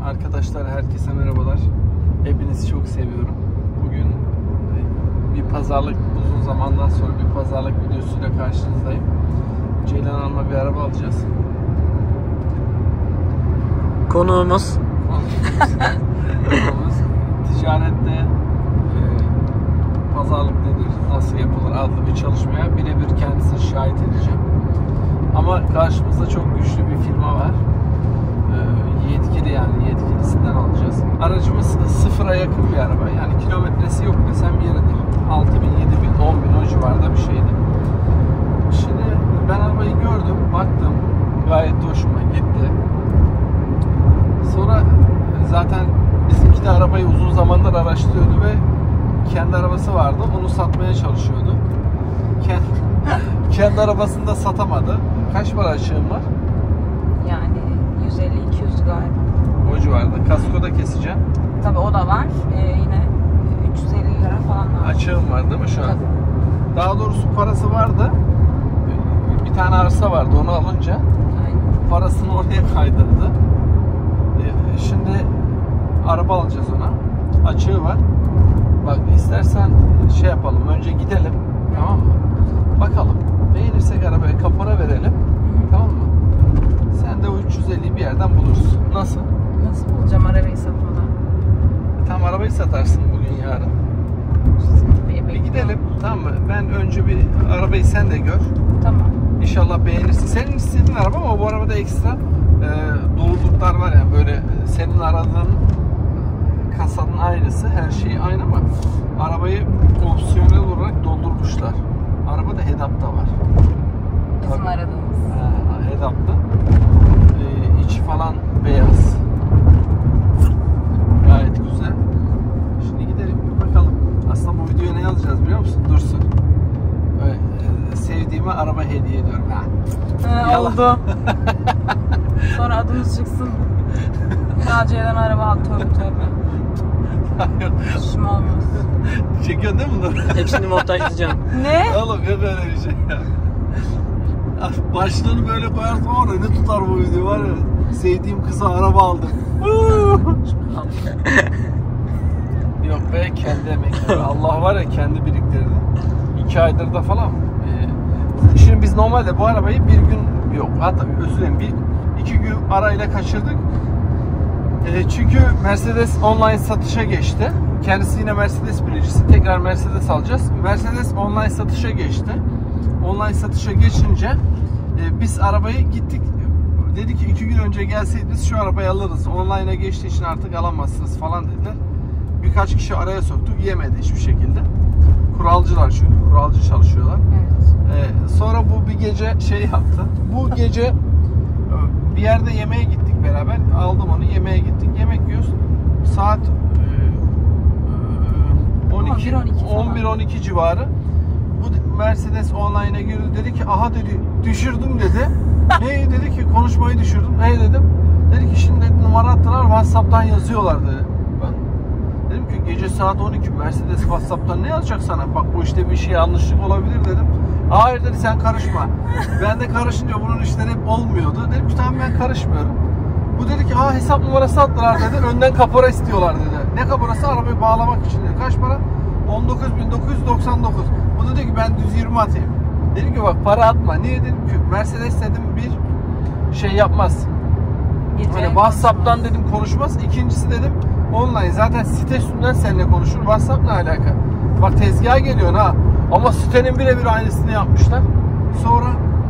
Arkadaşlar herkese merhabalar. Hepinizi çok seviyorum. Bugün bir pazarlık, uzun zamandan sonra bir pazarlık videosuyla karşınızdayım. Ceylan Hanım'a bir araba alacağız. Konuğumuz ticarette pazarlık nedir, nasıl yapılır adlı bir çalışmaya birebir kendisini şahit edeceğim. Ama karşımızda çok güçlü bir firma var. Yetkili, yani yetkilisinden alacağız. Aracımız sıfıra yakın bir araba. Yani kilometresi yok desem yeridir. 6.000, 7.000, 10.000 o civarda bir şeydi. Şimdi ben arabayı gördüm, baktım. Gayet de hoşuma gitti. Sonra zaten bizimki de arabayı uzun zamandır araştırıyordu ve kendi arabası vardı. Onu satmaya çalışıyordu. Kendi arabasını da satamadı. Kaç para açığım var? Yani 150-200 galiba. O civarda. Kaskoda keseceğim. Tabii o da var. Yine 350 lira falan var. Açığım var değil mi şu an? Tabii. Daha doğrusu parası vardı. Bir tane arsa vardı, onu alınca Aynen. parasını oraya kaydırdı. Şimdi araba alacağız ona. Açığı var. Bak istersen şey yapalım. Önce gidelim. Tamam mı? Bakalım. Beğenirsek arabaya kapora verelim. Tamam mı? Sen de o 350'yi bir yerden bulursun. Nasıl? Nasıl bulacağım arabayı satmadan? Tam arabayı satarsın bugün, yarın. Bir gidelim. Tamam mı? Ben önce bir arabayı sen de gör. Tamam. İnşallah beğenirsin. Senin istediğin araba ama bu arabada ekstra doluluklar var, yani böyle senin aradığın kasanın aynısı, her şeyi aynı ama arabayı opsiyonel olarak doldurmuşlar. Arabada head-up'ta var. Bizim Tabii. aradığımız. Head-up'ta. İçi falan beyaz. Gayet güzel. Şimdi gidelim bir bakalım. Aslında bu videoya ne yazacağız biliyor musun? Dursun. Sevdiğime araba hediye ediyorum. Oldu. Sonra adımız çıksın. Ceylan araba al. Tövbe. Şişim olmaz. Çekiyorsun değil mi bunları? hepsini montajlayacağım. Ne? Oğlum yok öyle bir şey ya. Başlığını böyle koyarsın var ya, ne tutar bu video var ya. Sevdiğim kıza araba aldım. Yok be, kendi emekleri. Allah var ya, kendi biriktirdi. 2 aydır da falan. Şimdi biz normalde bu arabayı bir gün, yok hatta özür dilerim, 2 gün arayla kaçırdık. Çünkü Mercedes online satışa geçti. Kendisi yine Mercedes bilicisi. Tekrar Mercedes alacağız. Mercedes online satışa geçti. Online satışa geçince biz arabayı gittik. Dedi ki 2 gün önce gelseydiniz şu arabayı alırız. Online'a geçtiği için artık alamazsınız falan dediler. Birkaç kişi araya soktuk. Yemedi hiçbir şekilde. Kuralcılar çünkü. Kuralcı çalışıyorlar. Evet. Sonra bu bir gece şey yaptı. Bu gece bir yerde yemeğe gittik beraber. Aldım onu, yemeğe gittik. Yemek yiyoruz. Saat 11-12 civarı. Bu Mercedes online'a girdi. Dedi ki aha dedi, düşürdüm dedi. Hey dedi ki, konuşmayı düşürdüm. Hey dedim. Dedi ki şimdi dedi, numara attılar, WhatsApp'tan yazıyorlar dedi. Ben dedim ki gece saat 12 Mercedes WhatsApp'tan ne yazacak sana? Bak bu işte bir şey yanlışlık olabilir dedim. Hayır dedi, sen karışma. Ben de karışınca bunun işleri hep olmuyordu. Dedim ki tamam, ben karışmıyorum. Bu dedi ki hesap numarası attılar dedi. Önden kapora istiyorlar dedi. Ne kaporası? Arabayı bağlamak için dedi. Kaç para? 19.999. Bu dedi ki ben düz 20 atayım. Dedim ki bak para atma. Niye dedim ki Mercedes dedim bir şey yapmaz. Hani WhatsApp'tan dedim konuşmaz. İkincisi dedim online, zaten site üstünden seninle konuşur. WhatsApp ne alaka? Bak tezgaha geliyorsun ha. Ama sitenin birebir aynısını yapmışlar. Sonra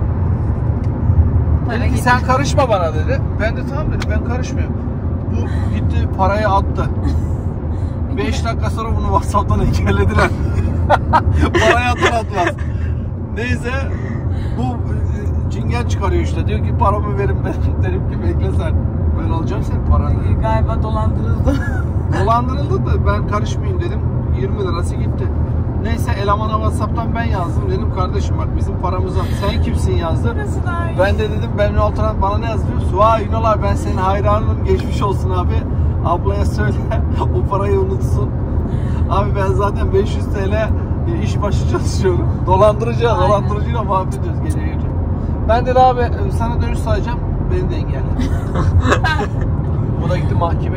dedi ki sen karışma bana dedi. Ben de tamam dedim, ben karışmıyorum. Bu gitti parayı attı. 5 dakika sonra bunu WhatsApp'tan engellediler. Parayı atmaz. Neyse bu cingen çıkarıyor işte. Diyor ki paramı verin ben. Dedim ki bekle sen. Ben alacağım senin paranı. Galiba dolandırıldı. Dolandırıldı da ben karışmayayım dedim. 20 lirası gitti. Neyse elemana WhatsApp'tan ben yazdım. Dedim kardeşim bak bizim paramız var. Sen kimsin yazdı. Ben de dedim ben altına bana ne yazıyor? Vay Ünal abi, ben senin hayranım. Geçmiş olsun abi. Ablaya söyle o parayı unutsun. Abi ben zaten 500 TL iş başı çalışıyorum. Dolandırıcıyla muhabbet ediyoruz gece gece. Ben de abi sana dönüş sayacağım. Beni de engelledi. Bu da gitti mahkemeye.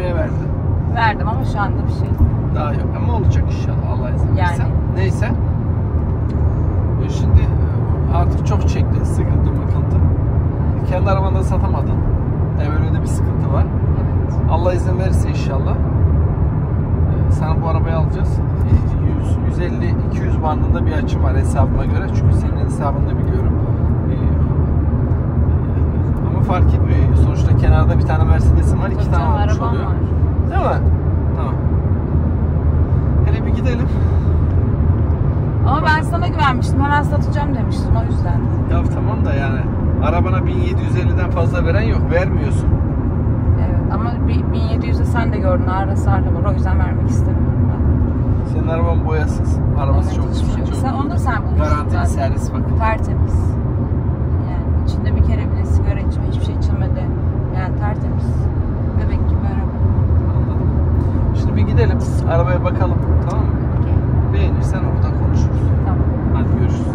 Verdim ama şu anda bir şey. Daha yok ama olacak inşallah Allah izin verirse. Yani. Neyse. Şimdi artık çok çekti sıkıntı mıkıntı. Kendi arabanı da satamadın. Öyle de bir sıkıntı var. Evet. Allah izin verirse inşallah sana bu arabayı alacağız. 150-200 bandında bir açım var hesabıma göre. Çünkü senin hesabını da biliyorum. Ama fark etmiyor. Sonuçta kenarda bir tane Mercedes'im var. 2 tane olmuş oluyor. Var. Değil mi? Tamam. Hele bir gidelim. Ama ben sana güvenmiştim. Hemen satacağım demiştin o yüzden. Ya tamam da yani arabana 1750'den fazla veren yok. Vermiyorsun. Evet ama 1700'de sen de gördün. Ağrı sarı var. O yüzden vermek istemiyorum ben. Senin araban boyasız. Arabası Evet, çok hiçbir güzel. şey yok. Çok Sen, onu da sen bulmuşsun garantili zaten. servis bakın. Tertemiz. Yani içinde bir kere bile sigara içme, hiçbir şey içilmedi. Yani tertemiz. Bebek gibi araba. Anladım. Şimdi bir gidelim. Arabaya bakalım. Tamam mı? Okey. Beğenirsen oradan konuşuruz. Tamam. Hadi görüşürüz.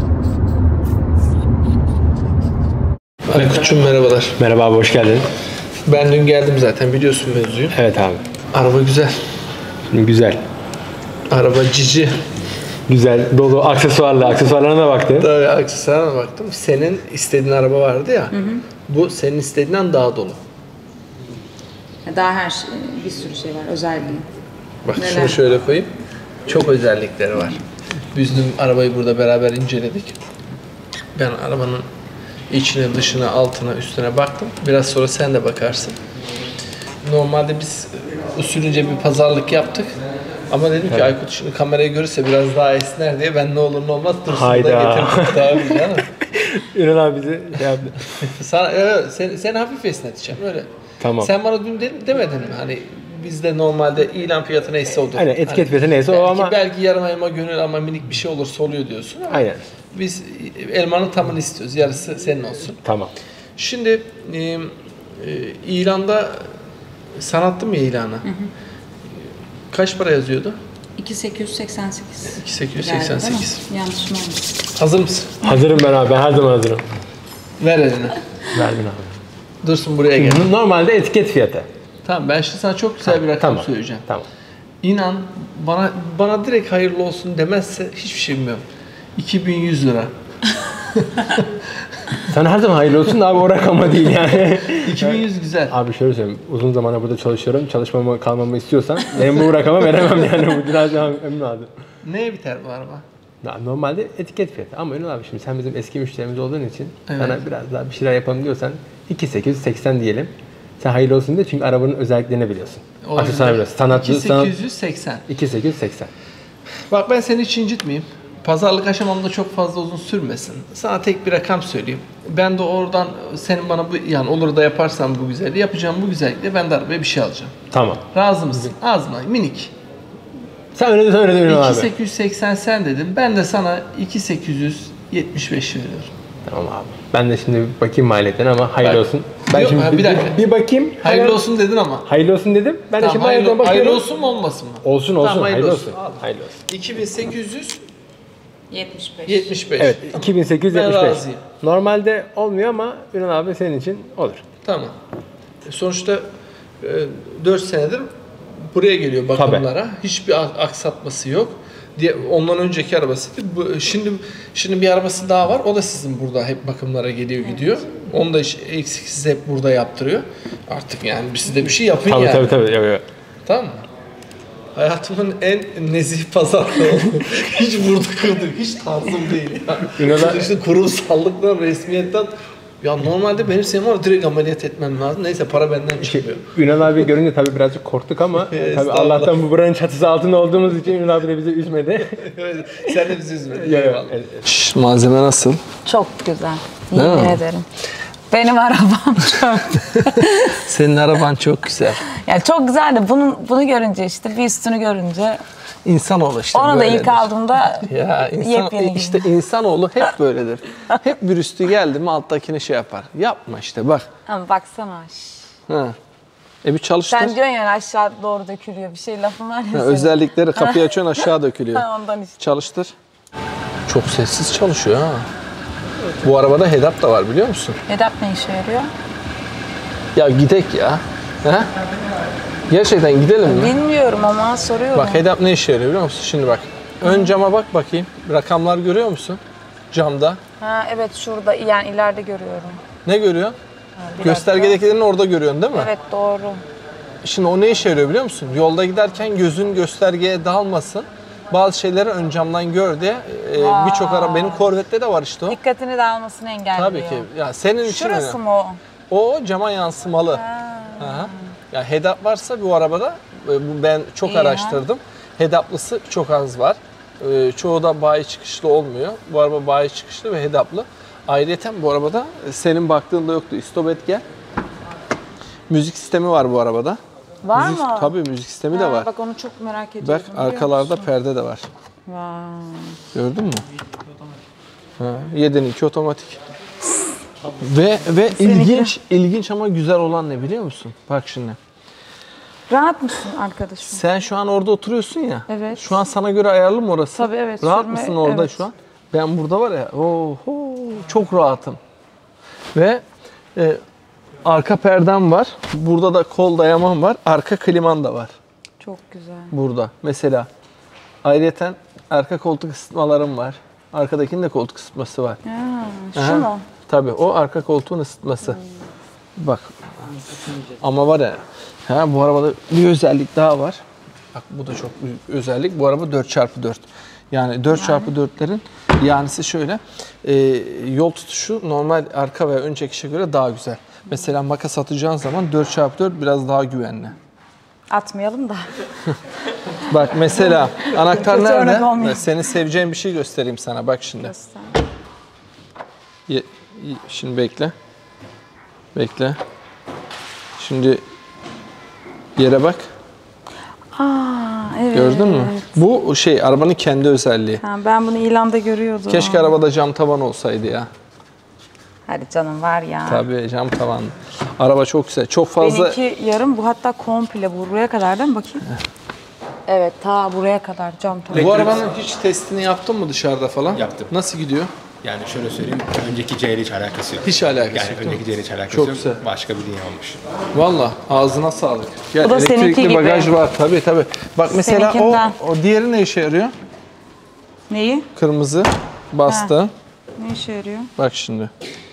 Aykut'cum merhabalar. Merhaba abi, hoş geldin. Ben dün geldim zaten biliyorsun mevzuyu. Evet abi. Araba güzel. Güzel. Araba cici. Güzel, dolu, aksesuarlı. Aksesuarlarına da baktın. Tabii aksesuarına baktım. Senin istediğin araba vardı ya. Bu senin istediğinden daha dolu. Daha her şey, bir sürü şey var. Özelliği. Bak Neler? şunu şöyle koyayım. Çok özellikleri var. Biz dün arabayı burada beraber inceledik. Ben arabanın içine, dışına, altına, üstüne baktım. Biraz sonra sen de bakarsın. Normalde biz usulünce bir pazarlık yaptık. Ama dedim ki Aykut şimdi kamerayı görürse biraz daha esner diye ben ne olur ne olmaz Dursun'u da getirdim. Tabii canım. Ünal abi bizi şey yaptı. Sana, sen hafif esneteceğim öyle. Tamam. Sen bana dün demedin mi? Hani bizde normalde ilan fiyatı neyse odur. Aynen, etiket Hani fiyatı neyse o ama... Belki yarım elma gönül ama minik bir şey olursa oluyor diyorsun ama Aynen. biz elmanın tamını istiyoruz. Yarısı senin olsun. Tamam. Şimdi ilanda sen attın mı ilanı? Kaç para yazıyordu? 2888. 2888. Yanlış mı olmuş? Hazır mısın? Hazırım ben abi, ben her zaman hazırım. Ver elini. Verdin abi. Dursun buraya gel. Normalde etiket fiyatı. Tamam ben şimdi sana çok güzel bir rakam Tamam. söyleyeceğim. Tamam. İnan bana direkt hayırlı olsun demezse hiçbir şey bilmiyorum. 2100 lira. Sana her zaman hayırlı olsun da abi, o rakama değil yani. 2100 güzel. Abi şöyle söyleyeyim, uzun zamanda burada çalışıyorum. Çalışmamı, kalmamı istiyorsan benim bu rakama veremem yani. Bu biraz emin abi. Neye biter bu araba? Ya normalde etiket fiyatı ama Ünal abi şimdi sen bizim eski müşterimiz olduğun için Evet. sana biraz daha bir şeyler yapalım diyorsan 2880 diyelim. Sen hayırlı olsun diye çünkü arabanın özelliklerini biliyorsun. Aksesuarını biliyorsun. Sanatlı, 2880. 2880. Bak ben seni hiç incitmeyeyim. Pazarlık aşamamda çok fazla uzun sürmesin. Sana tek bir rakam söyleyeyim. Ben de oradan senin bana bu yani olur da yaparsan bu güzelliği yapacağım bu güzellikle ben de arabaya bir şey alacağım. Tamam. Razı mısın? Az mı? Minik. Sen öyle de Ünal abi. 2880 sen dedim. Ben de sana 2875 veriyorum. Tamam abi. Ben de şimdi bir bakayım maliyetlerine ama hayırlı Bak. olsun. Ben Yok, şimdi bir dakika. bir bakayım. Hayırlı hemen- olsun dedin ama. Hayırlı olsun dedim. Ben de Tamam, şimdi maliyetlerine bakıyorum. hayırlı olsun mu olmasın mı? Olsun olsun. Tamam, hayırlı olsun. Al. Hayırlı olsun. 2875. 75. Evet, Tamam. 2875. Ben razıyım. Normalde olmuyor ama Ünal abi senin için olur. Tamam. Sonuçta 4 senedir buraya geliyor bakımlara. Hiçbir aksatması yok. Diye ondan önceki arabasıydı. Şimdi bir arabası daha var. O da sizin burada hep bakımlara geliyor gidiyor. Onu da eksiksiz hep burada yaptırıyor. Artık yani siz de bir şey yapın Tabii yani. tabii. Yok. Tamam mı? Hayatımın en nezih pazarlığı oldu. Hiç vurdu kırdı. Hiç tarzım değil ya. İnanın- İşte kurumsallıktan, resmiyetten ya normalde benim senin var direkt ameliyat etmem lazım. Neyse para benden çıkıyor. Ünal abi görünce tabii birazcık korktuk ama tabii Estağfurullah. Allah'tan bu buranın çatısı altında olduğumuz için Ünal abi de bizi üzmedi. Sen de bizi üzmedin. Yok, Eyvallah. evet. Malzeme nasıl? Çok güzel. Değil Yemin mi? ederim. Benim arabam çok. Senin araban çok güzel. Yani çok güzel de bunu görünce işte bir üstünü görünce İnsanoğlu işte onu da böyledir. ilk aldığımda Ya yepyeni gibi. işte insanoğlu hep böyledir. Hep bir üstü geldi mi alttakini şey yapar. Yapma işte bak. ama baksana. Ha. Bir çalıştır. Sen diyorsun yani aşağı doğru dökülüyor. Bir şey lafın var ya Ha, senin. özellikleri kapıyı açıyorsun aşağı dökülüyor. Ha, ondan işte. Çalıştır. Çok sessiz çalışıyor ha. Bu arabada head-up da var biliyor musun? Edap ne işe yarıyor? Ya gidek ya. Ha? Gerçekten gidelim mi? Bilmiyorum ama soruyorum. Bak head-up ne işe yarıyor biliyor musun? Şimdi bak. Ön cama bak bakayım. Rakamlar görüyor musun? Camda. Ha evet şurada yani ileride görüyorum. Ne görüyor? Bir Göstergedekilerini orada görüyorsun değil mi? dakika. Evet doğru. Şimdi o ne işe yarıyor biliyor musun? Yolda giderken gözün göstergeye dalmasın. Bazı şeyleri ön camdan gör diye birçok araba, benim Corvette'de de var işte o. Dikkatini dağılmasını engelliyor. Tabii ki. Ya senin için Şurası önemli. mı o? O cama yansımalı. Aha. Ya head-up varsa bu arabada, ben çok İyi, araştırdım. Head-up'lısı çok az var. Çoğu da bayi çıkışlı olmuyor. Bu araba bayi çıkışlı ve head-up'lı. Ayrıca bu arabada senin baktığında yoktu. İstobet gel. Müzik sistemi var bu arabada. Var Müzik, mı? tabii müzik sistemi de var. Bak onu çok merak ediyorum. Bak arkalarda perde de var. Vay. Gördün mü? Ha, 7'nin 2 otomatik. Ve ilginç ama güzel olan ne biliyor musun? Bak şimdi. Rahat mısın arkadaşım? Sen şu an orada oturuyorsun ya. Evet. Şu an sana göre ayarlı mı orası? Tabii, evet. Rahat Sürme- mısın orada evet. şu an? Ben burada var ya. Oho, çok rahatım. Ve arka perdem var. Burada da kol dayamam var. Arka kliman da var. Çok güzel. Burada. Mesela ayrıyeten arka koltuk ısıtmalarım var. Arkadakinin de koltuk ısıtması var. Ha, şu Aha. mu? Tabii o arka koltuğun ısıtması. Bak. Ama var ya. Ha, bu arabada bir özellik daha var. Bak bu da çok büyük özellik. Bu araba 4x4. Yani 4x4'lerin yanisi şöyle. Yol tutuşu normal arka ve ön çekişe göre daha güzel. Mesela makas atacağın zaman 4x4 biraz daha güvenli. Atmayalım da. Bak mesela anahtar Kötü örnek nerede? olmuyor. Seni seveceğin bir şey göstereyim sana. Bak şimdi. Göster. Şimdi bekle. Bekle. Şimdi yere bak. Aa evet. Gördün mü? Bu şey arabanın kendi özelliği. Ha, ben bunu ilanda görüyordum. Keşke arabada cam tavan olsaydı ya. Hadi canım var ya. Tabii cam tavan. Araba çok güzel. Çok fazla. Benimki yarım bu hatta komple buraya kadar değil mi bakayım? Evet ta buraya kadar cam tavan. Bu arabanın hiç testini yaptın mı dışarıda falan? Yaptım. Nasıl gidiyor? Yani şöyle söyleyeyim, önceki C ile hiç alakası yok. Hiç alakası yani yok, önceki C ile hiç alakası Çok yok. güzel. Başka bir dünya olmuş. Valla ağzına sağlık. Gel, Bu da seninki elektrikli gibi. bagaj var tabii tabii. Bak mesela Seninkinden. o diğeri ne işe yarıyor? Neyi? Kırmızı bastı. Ne işe yarıyor? Bak şimdi.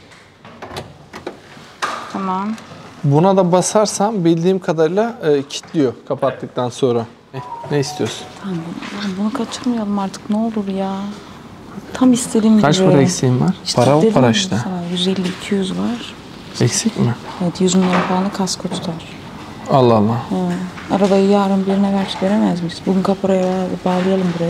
Tamam. Buna da basarsam bildiğim kadarıyla kilitliyor kapattıktan sonra. Ne istiyorsun? Tamam bunu kaçırmayalım artık ne olur ya. Tam istediğim Kaç gibi. para eksiğin var? İşte Para o dedim para ya işte. sana, 150-200 var. Eksik mi? Evet 100 bin lira falan kasko tutar. Allah Allah. Ha. Arabayı yarın birine veremez miyiz? Bugün kaporaya bağlayalım burayı.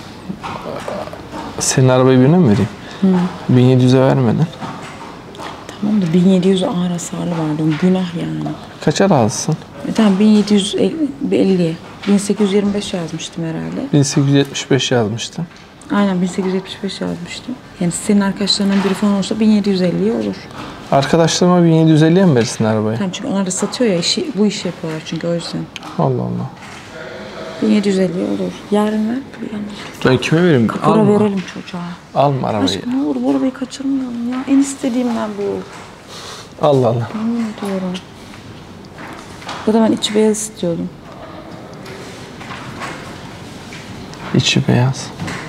Senin arabayı birine mi vereyim? 1700'e vermedin. Tamam da 1700 ağır hasarlı vardı. Günah yani. Kaça razısın? Tamam 1750. 1825 yazmıştım herhalde. 1875 yazmıştım. Aynen 1875 yazmıştım. Yani senin arkadaşlarından biri falan olsa 1750'ye olur. Arkadaşlarıma 1750'ye mi verirsin arabayı? Tamam çünkü onlar da satıyor ya bu işi yapıyorlar çünkü o yüzden. Allah Allah. 1750'ye olur. Yarın ver. Ben kime vereyim? Para verelim çocuğa. Alma arabayı. Aşkım ne olur bu arabayı kaçırmayalım ya. En istediğimden bu. Allah Allah. Yemin ediyorum. Ya da ben içi beyaz istiyordum. İçi beyaz.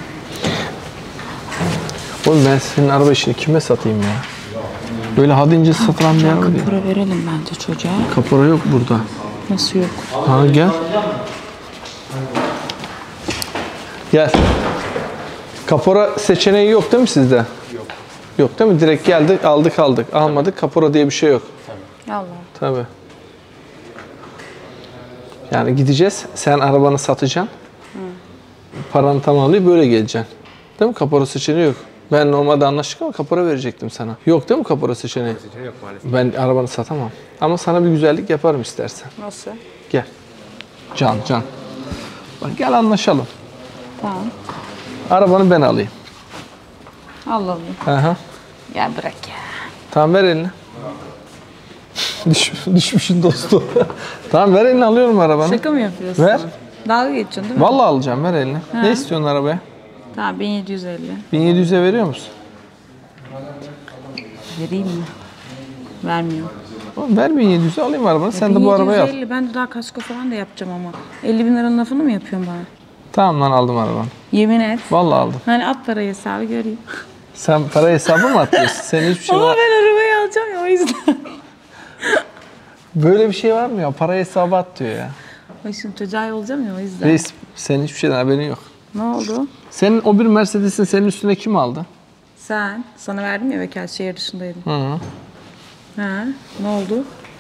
Oğlum ben senin araba işini kime satayım ya? Böyle hadince satılan bir araba değil. Para verelim bence çocuğa. Kapora yok burada. Nasıl yok? Ha gel. Gel. Kapora seçeneği yok değil mi sizde? Yok. Yok değil mi? Direkt geldik, aldık. Almadık. Kapora diye bir şey yok. Allah. Tabii. Yani gideceğiz. Sen arabanı satacaksın. Paranı tamamlayıp böyle geleceksin. Değil mi? Kapora seçeneği yok. Ben normalde anlaştık ama kapora verecektim sana. Yok değil mi kapora seçeneği? Yok maalesef. Ben arabanı satamam. Ama sana bir güzellik yaparım istersen. Nasıl? Gel. Can. Bak gel anlaşalım. Tamam. Arabanı ben alayım. Allah'ım. Aha. Ya bırak ya. Tamam ver elini. Düşmüşün dostu. Tamam ver elini alıyorum arabanı. Şaka mı yapıyorsun? Ver. Dalga geçiyorsun değil mi? Vallahi alacağım ver elini. Ne istiyorsun arabaya? Tamam 1750. 1700'e veriyor musun? Vereyim mi? Vermiyor. Oğlum ver 1700'ü alayım arabanı. Sen de bu arabayı al. 1750, ben de daha kasko falan da yapacağım ama. 50 bin liranın lafını mı yapıyorsun bana? Tamam lan aldım arabanı. Yemin et. Vallahi aldım. Hani at parayı hesabı göreyim. Sen para hesabı mı atıyorsun? Senin hiçbir şey Ama var. ben arabayı alacağım ya o yüzden. Böyle bir şey var mı ya? Para hesabı at diyor ya. Başım çocuğa olacağım ya o yüzden. Reis senin hiçbir şeyden haberin yok. Ne oldu? Senin o bir Mercedes'in senin üstüne kim aldı? Sen. Sana verdim ya vekalet şehir dışındaydın. Hı. Ha, ne oldu?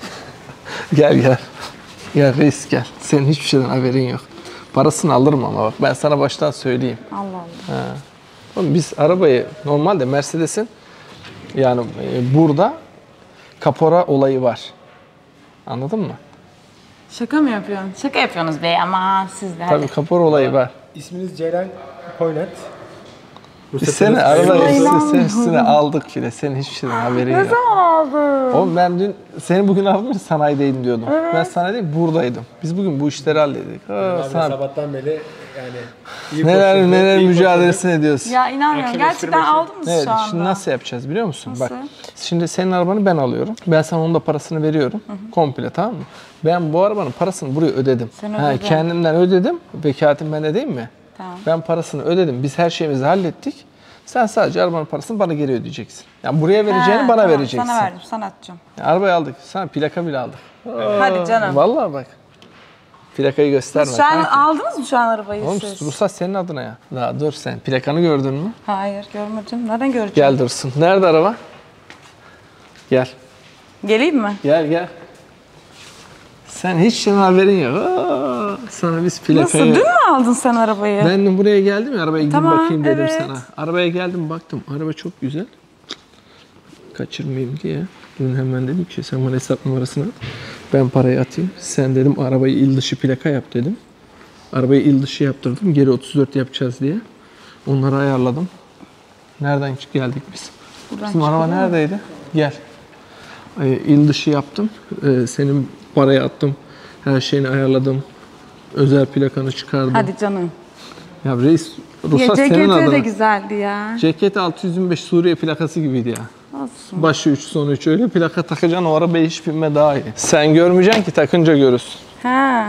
Gel gel. Gel reis gel. Senin hiçbir şeyden haberin yok. Parasını alırım ama bak ben sana baştan söyleyeyim. Allah Allah. Ha. Oğlum biz arabayı normalde Mercedes'in yani burada kapora olayı var. Anladın mı? Şaka mı yapıyorsun? Şaka yapıyorsunuz be ama siz de. Tabii kapora olayı var. İsminiz Ceylan Koynet. Biz seni arabayı senin üstüne aldık bile. Senin hiçbir şeyden haberin yok. Ne zaman aldın? Oğlum ben dün seni bugün aldım ya sanayideydim diyordum. Evet. Ben sanayideyim buradaydık. Biz bugün bu işleri halledik. Sabahtan beri yani neler mücadelesini ediyorsun. Ya inanmıyorum. Gerçekten aldın mı Evet, şu anda? şimdi nasıl yapacağız biliyor musun? Nasıl? Bak, şimdi senin arabanı ben alıyorum. Ben sana onun da parasını veriyorum. Komple tamam mı? Ben bu arabanın parasını buraya ödedim. Sen ödedin. Kendimden ödedim. Vekaletim bende değil mi? Tamam. Ben parasını ödedim. Biz her şeyimizi hallettik. Sen sadece arabanın parasını bana geri ödeyeceksin. Yani buraya vereceğini bana tamam, vereceksin. Sana verdim, sana atacağım. Yani arabayı aldık. Sana plaka bile aldık. Hadi canım. Vallahi bak. Plakayı gösterme. Şu an kanka. aldınız mı şu an arabayı Oğlum siz? ruhsat senin adına ya. Daha dur sen. Plakanı gördün mü? Hayır görmedim. Nereden göreceğim? Gel dursun. Nerede araba? Gel. Geleyim mi? Gel gel. Sen hiç şeyden haberin yok. Sana biz plakayı... Nasıl? Dün mü aldın sen arabayı? Ben de buraya geldim ya arabaya gidip Tamam, bakayım dedim evet. sana. Arabaya geldim baktım. Araba çok güzel. Kaçırmayayım diye. Dün hemen dedim ki sen bana hesap numarasını at. Ben parayı atayım. Sen dedim arabayı il dışı plaka yap dedim. Arabayı il dışı yaptırdım. Geri 34 yapacağız diye. Onları ayarladım. Nereden geldik biz? Buradan Bizim araba çıkıyor mu? neredeydi? Gel. İl dışı yaptım. Senin parayı attım. Her şeyini ayarladım. Özel plakanı çıkardım. Hadi canım. Ya reis, Ya ruhsat senin CGT de adına. güzeldi ya. CGT 625 Suriye plakası gibiydi ya. Olsun. Başı 3 sonu 3 öyle plaka takacaksın o arabaya hiç binme daha iyi. Sen görmeyeceksin ki takınca görürsün. Ha.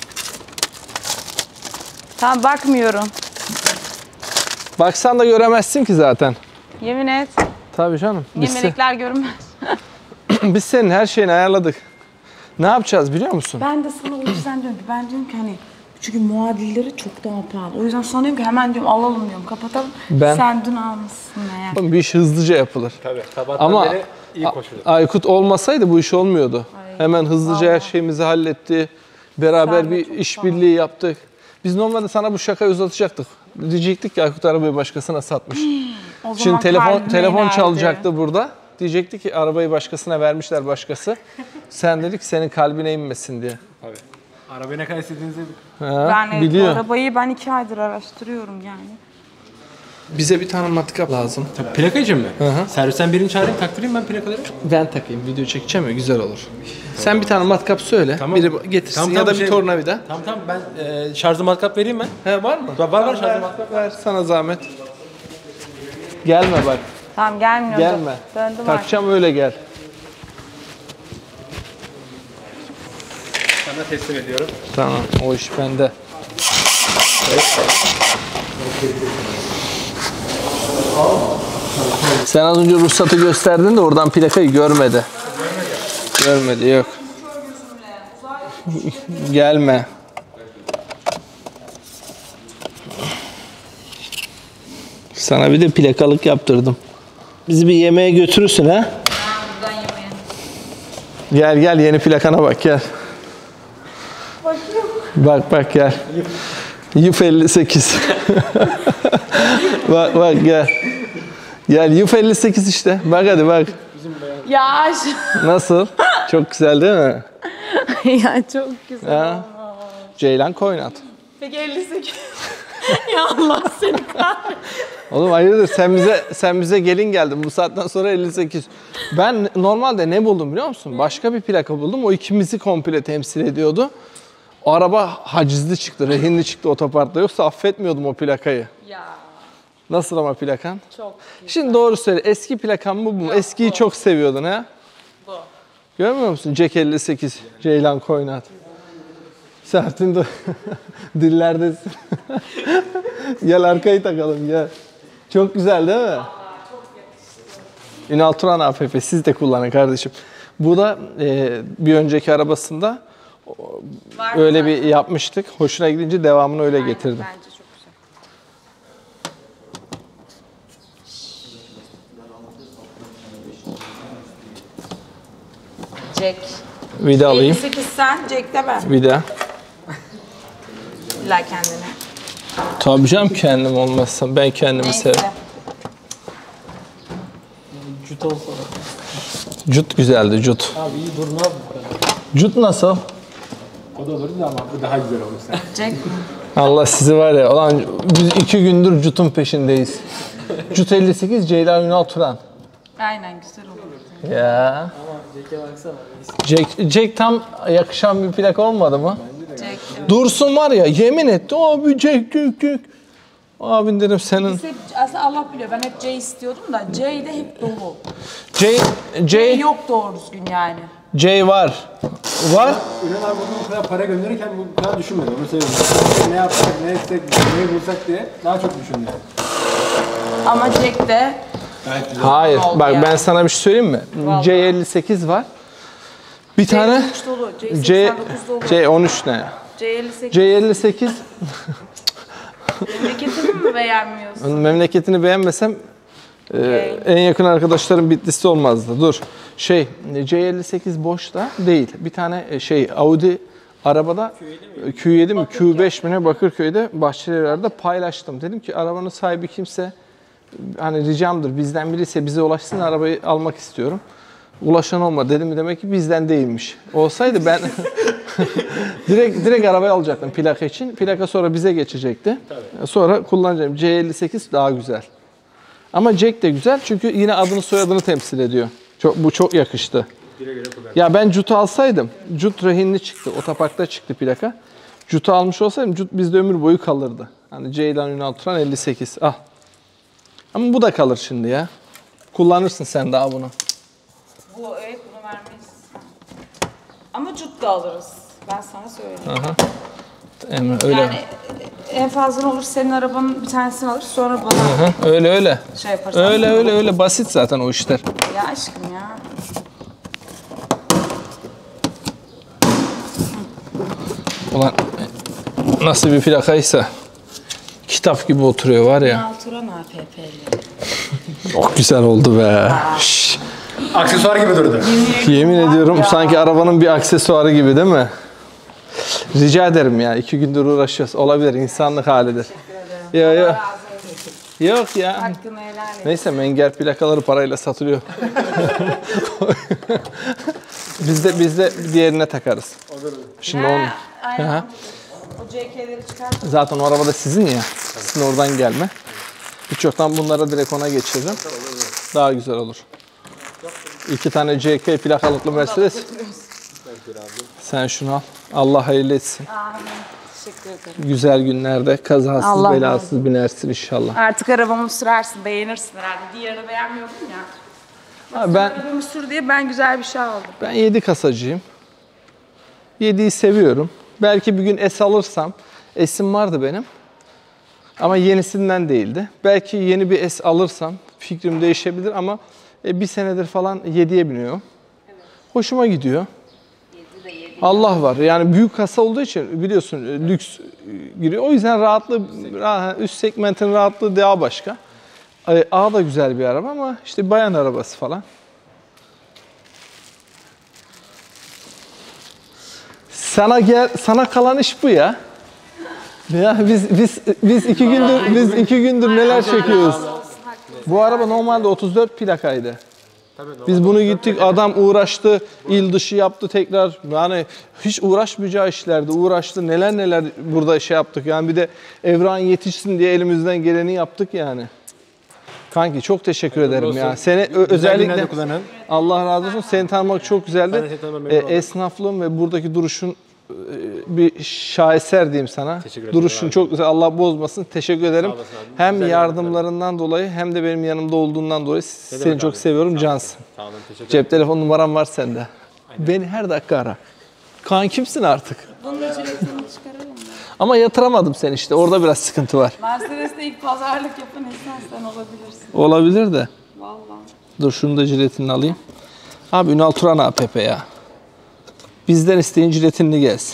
Tamam bakmıyorum. Baksan da göremezsin ki zaten. Yemin et. Tabii canım. Niye melekler görünmez? Biz senin her şeyini ayarladık. Ne yapacağız biliyor musun? Ben de sana o yüzden diyorum ki ben diyorum ki hani çünkü muadilleri çok daha pahalı. O yüzden sana diyorum ki hemen diyorum alalım diyorum kapatalım. Ben- Sen dün almışsın meğer. Bir iş hızlıca yapılır. Tabii sabahtan Ama beri iyi koşuyor. Aykut olmasaydı bu iş olmuyordu. Hemen hızlıca her şeyimizi halletti. Beraber Sen de bir çok işbirliği yaptık. Biz normalde sana bu şakayı uzatacaktık. Diyecektik ki Aykut arabayı başkasına satmış. O zaman Şimdi kalbime telefon inerdi. çalacaktı burada. Diyecekti ki arabayı başkasına vermişler başkası. Sen dedik senin kalbine inmesin diye. Tabii. Arabayı ne kadar istediğinizi Ha, Ben biliyor. arabayı ben 2 aydır araştırıyorum yani. Bize bir tane matkap lazım. Plaka için mi? Servisten birini çağırayım taktırayım ben plakaları. Ben takayım, video çekeceğim ya güzel olur. Sen bir tane matkap söyle, Tamam. biri getirsin Tamam, ya da tamam, bir tornavida. Tamam ben şarjlı matkap vereyim ben. He var mı? Var şarjlı matkap. Ver sana zahmet. Gelme bak, Tamam gelmiyor. gelme. Döndüm artık. Takacağım öyle gel. Sana teslim ediyorum. Tamam, o iş bende. Sen az önce ruhsatı gösterdin de oradan plakayı görmedi. Görmedi, yok. Gelme. Sana bir de plakalık yaptırdım. Bizi bir yemeğe götürürsün ha? Buradan yemeğe. Gel gel yeni plakana bak gel. Bak gel. Yuf 58. bak gel. Gel Yuf 58 işte. Bak hadi bak. Ya Nasıl? Çok güzel değil mi? ya çok güzel. Ha? Ceylan Koynat. Peki 58. Ya Allah seni kahretsin. Oğlum hayırdır sen bize gelin geldin. Bu saatten sonra 58. Ben normalde ne buldum biliyor musun? Başka bir plaka buldum. O ikimizi komple temsil ediyordu. O araba hacizli çıktı, rehinli çıktı otoparkta. Yoksa affetmiyordum o plakayı. Ya Nasıl ama plakan? çok Şimdi doğru söyle. Eski plakan bu mu? Eskiyi çok seviyordun ha? bu. Görmüyor musun? Jack 58, Ceylan Koynat. Sertin de dillerdesin. Gel arkayı takalım gel. Çok güzel değil mi? Ünal Turan APP siz de kullanın kardeşim. Bu da bir önceki arabasında öyle bir yapmıştık. Hoşuna gidince devamını öyle getirdim. Bence çok güzel. Jack. Vida alayım. 58 sen, Jack de ben. Vida. İlla kendine. Tabii canım kendim olmazsa ben kendimi severim. Cüt olsa. Cut güzeldi cut. Abi iyi durma abi. Cut nasıl? O da olurdu ama bu daha güzel olur sen. Jack mi? Allah sizi var ya. Ulan biz 2 gündür Cut'un peşindeyiz. Cut 58 Ceylan Ünal Turan. Aynen güzel olur. Ya. Ama Jack'e baksana. Jack tam yakışan bir plak olmadı mı? Jack. Evet. Dursun var ya yemin etti abi Jack. Abin dedim senin. Biz hep, aslında Allah biliyor ben hep J istiyordum da J de hep dolu. J Yok doğru düzgün yani. J var. Var. Ünal abi bu kadar para gönderirken bu kadar düşünmedi. Onu seviyorum. Ne yapsak, ne etsek, neyi bulsak diye daha çok düşündü yani. Ama Jack de Gayet güzel. Hayır. Oldu Bak yani. ben sana bir şey söyleyeyim mi? Vallahi. C58 var. Bir tane C13 dolu, C89 dolu. C13 ne? C58. C58 Memleketimi mi beğenmiyorsun? memleketini beğenmesem en yakın arkadaşlarım Bitlis'te olmazdı. Dur. C58 boş da değil. Bir tane Audi arabada Q7 mi Q5 mi ne Bakırköy'de Bahçelievler'de paylaştım. Dedim ki arabanın sahibi kimse hani ricamdır bizden birisi bize ulaşsın arabayı almak istiyorum. Ulaşan olmadı. Dedim demek ki bizden değilmiş. Olsaydı ben direkt arabayı alacaktım plaka için. Plaka sonra bize geçecekti. Tabii. Sonra kullanacağım. C58 daha güzel. Ama Jack de güzel çünkü yine adını soyadını temsil ediyor. Bu çok yakıştı. Ya ben Jut'u alsaydım, Jut rehinli çıktı. Otoparkta çıktı plaka. Jut'u almış olsaydım Jut bizde ömür boyu kalırdı. Hani Ceylan Ünal Turan 58. Al. Ama bu da kalır şimdi ya. Kullanırsın sen daha bunu. Bu evet bunu vermeyiz. Ama cut da alırız. Ben sana söyleyeyim. Aha. Emre öyle. Yani en fazla ne olur senin arabanın bir tanesini alır sonra bana Aha, öyle. şey yaparız. Öyle basit zaten o işler. Ya aşkım ya. Ulan nasıl bir plakaysa kitap gibi oturuyor var ya. Ünal Turan APP'li. Çok güzel oldu be. Şşş. Aksesuar gibi durdu. Yemin ediyorum sanki arabanın bir aksesuarı gibi değil mi? Rica ederim ya. 2 gündür uğraşıyoruz. Olabilir. İnsanlık halidir. Yok. Yok ya. Hakkını helal et. Neyse menger plakaları parayla satılıyor. biz de diğerine takarız. Şimdi onu. Aynen. Aha. O JK'leri çıkart. Zaten o araba da sizin ya. Sizin oradan gelme. Hiç yoktan bunlara direkt ona geçiririm. Daha güzel olur. 2 tane JK plakalıklı Mercedes. Sen şunu al. Allah hayırlı etsin. Amin. Teşekkür ederim. Güzel günlerde kazasız Allah belasız binersin inşallah. Artık arabamı sürersin, beğenirsin herhalde. Diğerini beğenmiyordun ya. Ha, ben Arabamı sür diye ben güzel bir şey aldım. 7 kasacıyım. 7'yi seviyorum. Belki bir gün S alırsam, S'im vardı benim. Ama yenisinden değildi. Belki yeni bir S alırsam fikrim değişebilir ama bir senedir falan 7'ye biniyor. Hoşuma gidiyor. Allah var. Yani büyük kasa olduğu için biliyorsun lüks giriyor. O yüzden üst segmentin rahatlığı daha başka. A da güzel bir araba ama işte bayan arabası falan. Sana kalan iş bu ya. Ya biz iki gündür neler çekiyoruz. Bu araba normalde 34 plakaydı. Biz bunu gittik, adam uğraştı, il dışı yaptı tekrar. Yani hiç uğraşmayacağı işlerdi, uğraştı. Neler burada şey yaptık. Yani bir de evran yetişsin diye elimizden geleni yaptık yani. Kanki çok teşekkür ederim ya. Seni özellikle Allah razı olsun. Seni tanımak çok güzeldi. Esnaflığın ve buradaki duruşun bir şaheser diyeyim sana. Duruşun çok güzel. Allah bozmasın. Teşekkür ederim. Hem yardımlarından dolayı hem de benim yanımda olduğundan dolayı seni çok seviyorum. Cansın. Cep telefon numaram var sende. Beni her dakika ara. Kaan kimsin artık? Bunun ücretini çıkaralım mı? Ama yatıramadım seni işte. Orada biraz sıkıntı var. Mercedes'te ilk pazarlık yapan insan sen olabilirsin. Olabilir de. Vallahi. Dur şunu da jiletini alayım. Abi Ünal Turan APP ya. Bizden isteyin jiletini gelsin.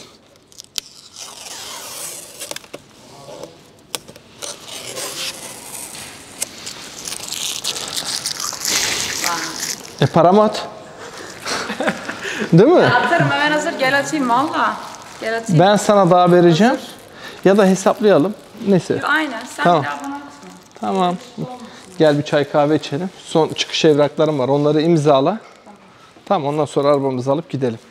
Paramı at. Değil mi? Atarım hemen hazır. Gel atayım valla. Gel atayım. Ben sana daha vereceğim. Ya da hesaplayalım. Neyse. Aynen. Sen Tamam. bir daha bana atma. Tamam. Gel bir çay kahve içelim. Son çıkış evraklarım var. Onları imzala. Tamam ondan sonra arabamızı alıp gidelim.